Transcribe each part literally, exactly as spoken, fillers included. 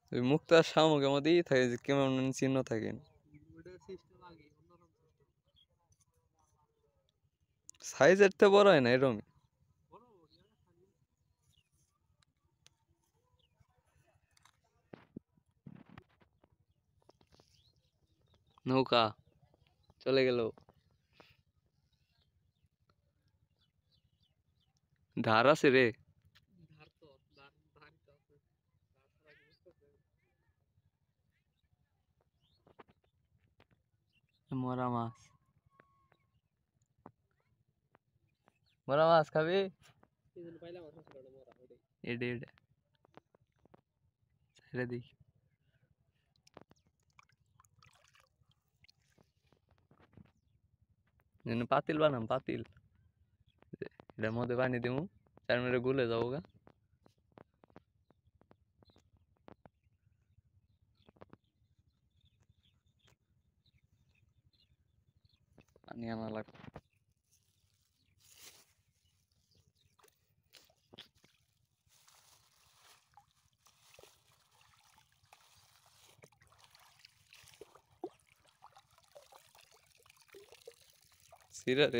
ওই মুক্তার শামুকের মধ্যেই থাকে যে কেমন চিহ্ন থাকে সাইজের তো বড় হয় না এরকম নৌকা চলে গেল ধার আছে রে মরা মাছ মরা মাছ খাবি এডে এডে ছেড়ে দিই পাতিল বানাম পাতিল এটার মধ্যে পানি দিমু চার মিনিটে গুলে যাবো গা পানি আনা লাগবে সিরা রে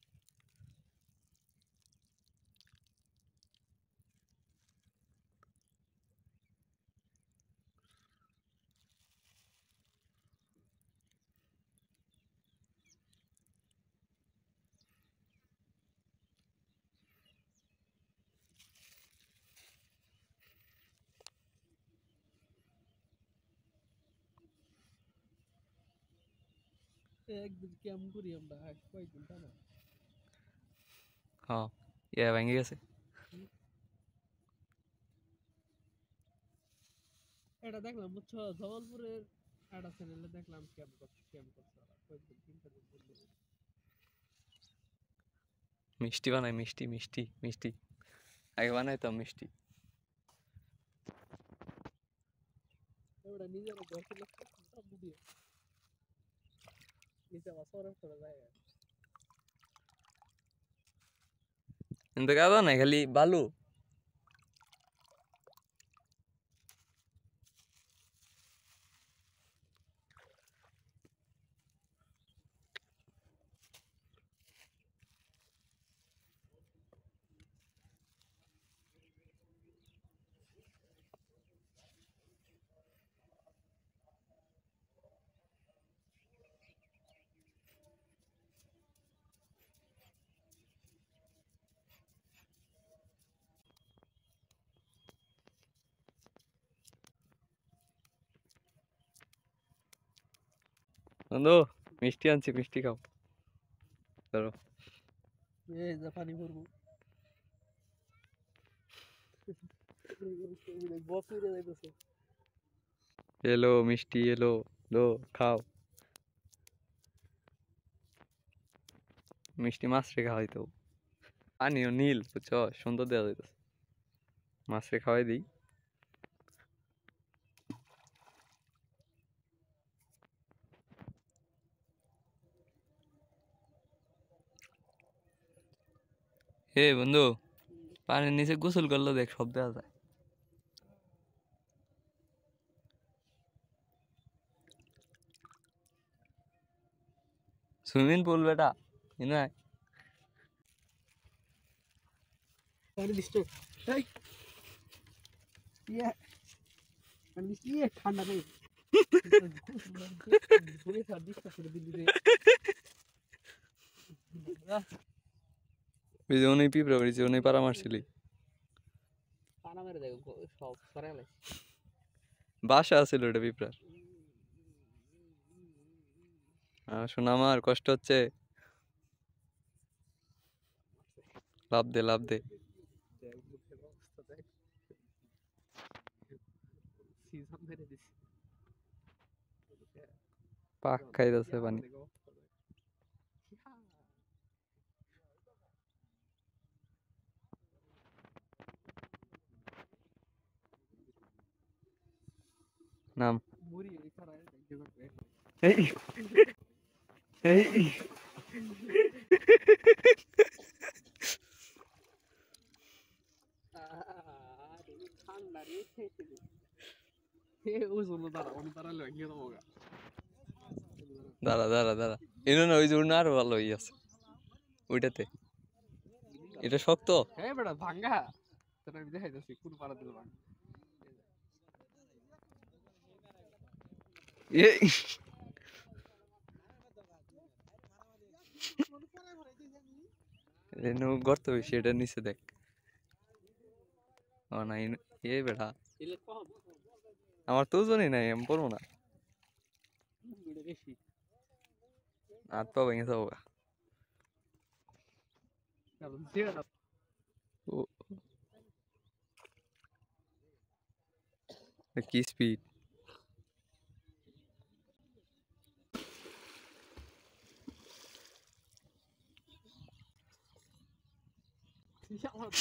একদিন কেমন করি আমরা কয়েকদিন তা না হ্যাঁ ইয়া ভেঙে গেছে এটা দেখলাম বুঝছো জবলপুরের একটা চ্যানেলে দেখলাম ক্যাম্প করছে ক্যাম্প করছে ওরা কয়েকদিন তিনটা দিন বললো মিষ্টি বানাই মিষ্টি মিষ্টি মিষ্টি আগে বানাইতাম মিষ্টি ওটা নিজের ঘর থেকে সব দিয়ে নিচে আবার সরফ করে যায় কিন্তু কাদা নাই খালি বালু বন্ধু মিষ্টি আনছি মিষ্টি খাও ধরো এই যে পানি ভরবো বসুরে যাইতেছে এলো মিষ্টি এলো লো খাও মিষ্টি মাছ রে খাওয়াই তো পানিও নীল বুঝছো সুন্দর দেওয়া যাইতেছে মাছ রে খাওয়াই দিই হে বন্ধু পানির নিচে গোসল করলে দেখ সব দেওয়া যায় সুইমিং পুল বেটা না পানি দিচ্ছে এই ইয়া পানি দিচ্ছে ইয়ে ঠান্ডা নেই ঘুরে সার দিচ্ছে করে দিলি রে ওই যে উনি পিঁপড়া বেরিয়েছে উনি পাড়া মারছিলি পানা মেরে দেখো সব সরে গেছে বাসা আছিল ওটা পিঁপড়ার আর শোনা আমার কষ্ট হচ্ছে লাভ দে লাভ দে সিজন মেরে দিছে পাক খাইতেছে পানি নাম মুড়ি এই করায় দেখতে করবে এই এই আরে ঠান্ডা রে এ ওই জন্য দাঁড়া অন্য দাঁড়ালে ভেঙে দেবো গা। দাঁড়া দাঁড়া দাঁড়া এনো না ওই জন্য আরো ভালো হয়ে আছে ওইটাতে এটা শক্ত হ্যাঁ বেটা ভাঙ্গা তোর আমি দেখাইতেছি কোন পাড়া দিল ভাঙ্গা এ এনো গর্ত বেশি এটা নিচে দেখ ও না এনো- এ বেটা এলে কম আমার তো ওজনই নাই আমি পড়বো না এটা বেশি হাত পা ভেঙে যাবো গা। কারণ যেটা ও কি স্পিড আমার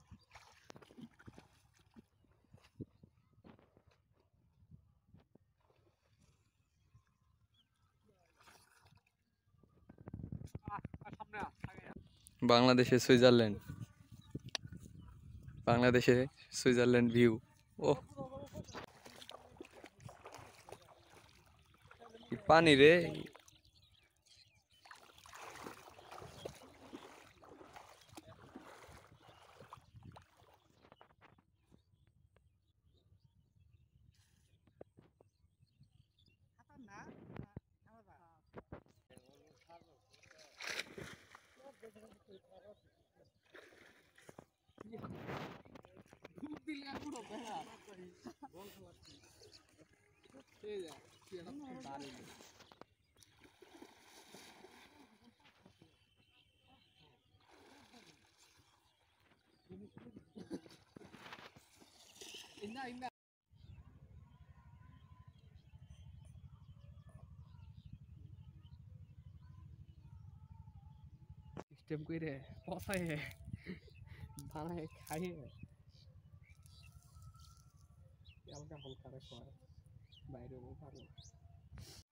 সামনে আ আগে আ। বাংলাদেশে সুইজারল্যান্ড বাংলাদেশে সুইজারল্যান্ড ভিউ ও কি পানি রে ডুব দিলে আর পুরো বেড়া এই যা কি একটা দাঁড়িয়ে ইন্না ইন্না স্টেপ কইরে পসায় বানায় খাইয়ে হালকা হালকা রে বাইরে ভালো